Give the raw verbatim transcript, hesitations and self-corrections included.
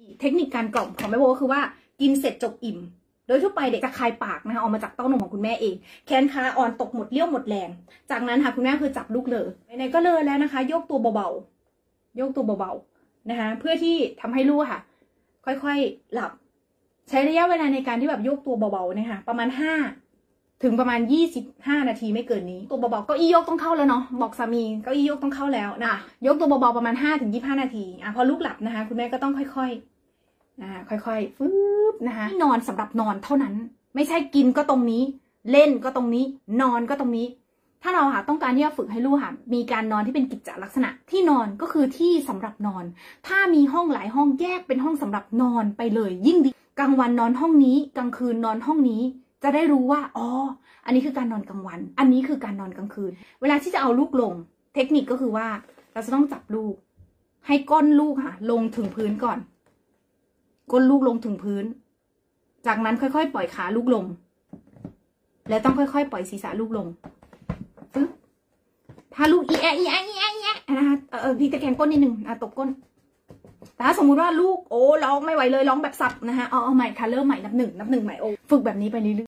เทคนิคการกล่อมของแม่โบก็คือว่ากินเสร็จจบอิ่มโดยทั่วไปเด็กจะคายปากนะคะออกมาจากเต้านมของคุณแม่เองแขนขาอ่อนตกหมดเลี้ยวหมดแรงจากนั้นค่ะคุณแม่คือจับลูกเลยไหนๆก็เลยแล้วนะคะยกตัวเบาๆยกตัวเบาๆนะคะเพื่อที่ทำให้ลูกค่ะค่อยๆหลับใช้ระยะเวลาในการที่แบบยกตัวเบาๆนะคะประมาณห้าถึงประมาณยี่สิบห้านาทีไม่เกินนี้ตัวเบาๆเก้าอี้ยกต้องเข้าแล้วเนาะบอกสามีเก้าอี้ยกต้องเข้าแล้วนะยกตัวเบาๆประมาณห้าถึงยี่สิบห้านาทีอ่ะพอลูกหลับนะคะคุณแม่ก็ต้องค่อยๆอ่าค่อยๆฟืบนะคะนอนสำหรับนอนเท่านั้นไม่ใช่กินก็ตรงนี้เล่นก็ตรงนี้นอนก็ตรงนี้ถ้าเราค่ะต้องการที่จะฝึกให้ลูกค่ะมีการนอนที่เป็นกิจลักษณะที่นอนก็คือที่สำหรับนอนถ้ามีห้องหลายห้องแยกเป็นห้องสำหรับนอนไปเลยยิ่งดีกลางวันนอนห้องนี้กลางคืนนอนห้องนี้จะได้รู้ว่าอ๋ออันนี้คือการนอนกลางวันอันนี้คือการนอนกลางคืนเวลาที่จะเอาลูกลงเทคนิคก็คือว่าเราจะต้องจับลูกให้ก้นลูกค่ะลงถึงพื้นก่อนก้นลูกลงถึงพื้นจากนั้นค่อยๆปล่อยขาลูกลงและต้องค่อยๆปล่อยศีรษะลูกลงปึ๊บถ้าลูกอีแออีแออีแออีแอนะคะเออพี่ตะแคงก้นนิดนึงอ่ะตกก้นแต่ถ้าสมมุติว่าลูกโอ้ร้องไม่ไหวเลยร้องแบบสับนะคะเอาเอาใหม่ค่ะเริ่มใหม่นับหนึ่งนับหนึ่งใหม่โอ้ฝึกแบบนี้ไปเรื่อย